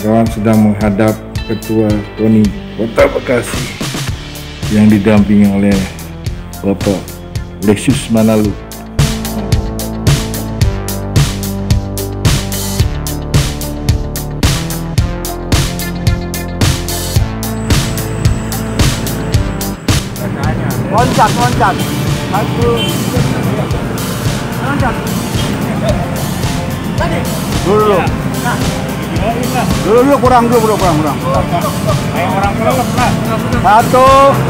kawan-kawan sedang menghadap Ketua KONI Kota Bekasi yang didampingi oleh Bapak Lesius Manalu. Loncat. Satu. Loncat. Dulu. Dulu kurang. Ayo orang kelelep lah. Satu,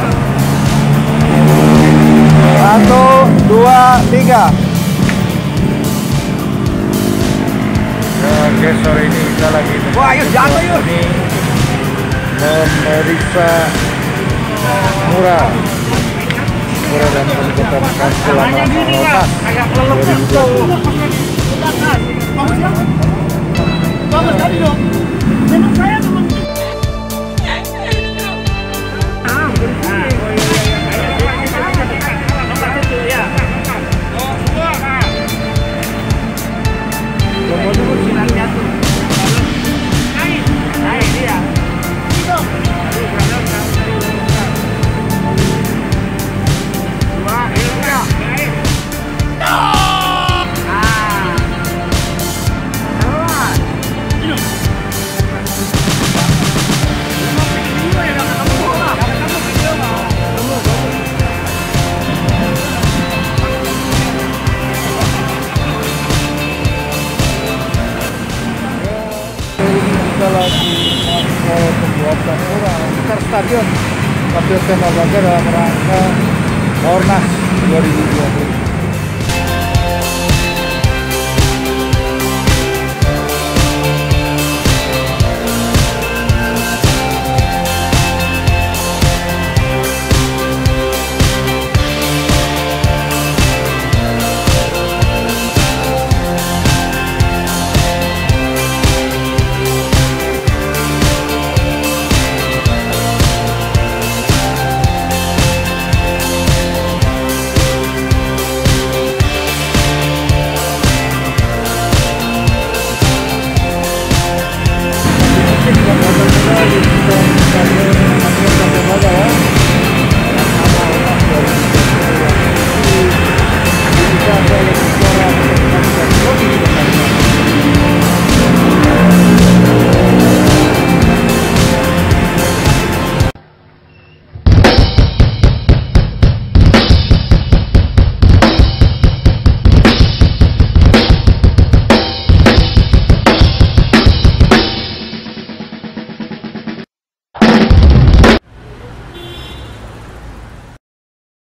dua, tiga. Oke, sore ini kita lagi Wah, yuk jatuh yuk. Memeriksa murah dan Kabupaten Bekasi selama Ornas 2020. Bagus tadi dong. Memang saya memang. Kita lagi mau pembuatan murah sekitar stadion Tembak Baga dalam rangka Ornas 2020.